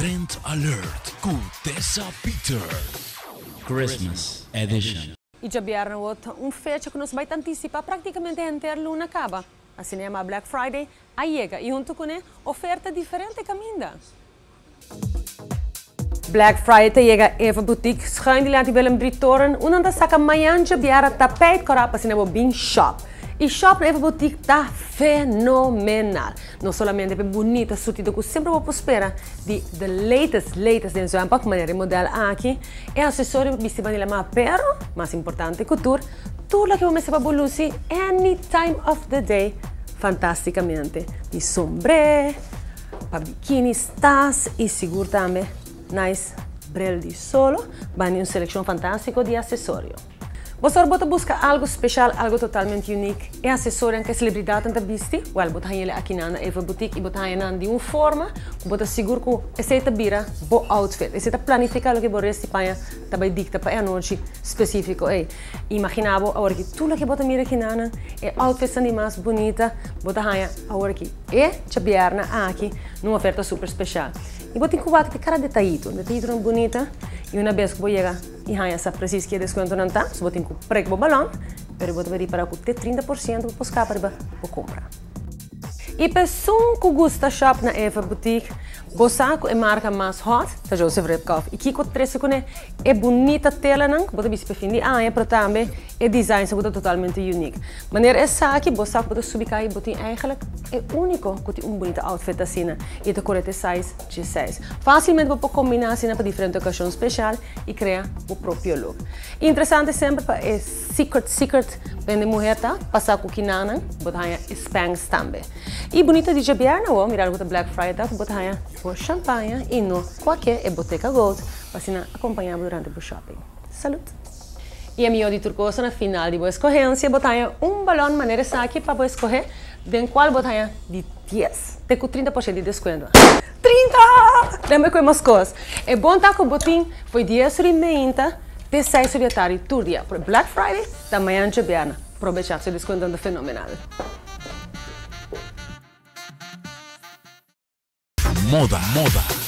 Trend Alert com Tessa Peters. Christmas Edition. E já vieram uma fecha que nos vai antecipar praticamente a inteira luna acaba. Assim é a Black Friday, aí chega e junto com ele oferta diferente caminda. Black Friday chega Eva Boutique, schuin die laat die Willem Drie Toren, en dan saca amanhã já vieram tapete corapa assim é bem shop. E shop na Eva Boutique está fenomenal. Não somente é bonita, surtida, que sempre vou espera de the latest dentro de uma maneira modelo aqui. É acessório vestido de lama pero, mais importante, couture. Tudo que você vai bolusi any time of the day, fantasticamente. De sombré, para biquínis, tas e seguro também. Nice, brel de solo, vai uma seleção fantástica de acessório. Você pode buscar algo especial, algo totalmente único. E acessório que a celebridade está viste. Well, você tem aqui na Eva Boutique e você tem de uma forma que você seguro que você está vira bom outfit. Você está planificando o que você está também dicta para a noite específica. Imaginava agora que tudo que você mira aqui na é outfit são mais bonita. Você tem agora que é já vierna aqui numa oferta super especial. E você tem que ver que cada detalhito é bonita. E uma vez que você chega e essa precisa que desconto não está, você tem que pregar o balão, mas você vai para ter 30% para escapar para comprar. E pessoa que gosta de shop na Eva Boutique, você é a marca mais hot, da Joseph Redkopf. E que com três é bonita tela não, você vai se preferir, mas também é design é totalmente único. Maneira essa aqui, você pode subir e você eigenlijk é único que tem bonito outfit assim e de correta size G6. Facilmente você pode combinar assim para diferentes ocasiões especiais e criar o próprio look. Interessante sempre para é secret, quando a mulher tá passar com quinana, você tem Spanx também. E bonita de Jabiarna, mirar o Black Friday, você tem por champanhe e no qualquer é Bottega Gold, para assim acompanhar durante o shopping. Salut! E a minha de turcosa na final de boa escorrência, botar balão de maneira aqui para você escorrer, den qual botar de 10, tem com 30% de desconto. 30! Lembra que é umas coisas. É bom estar com o botim, foi 10,30, de 6 de tarde, todo dia, por Black Friday, da manhã de Jabiarna. Aproveitar esse desconto fenomenal. Moda.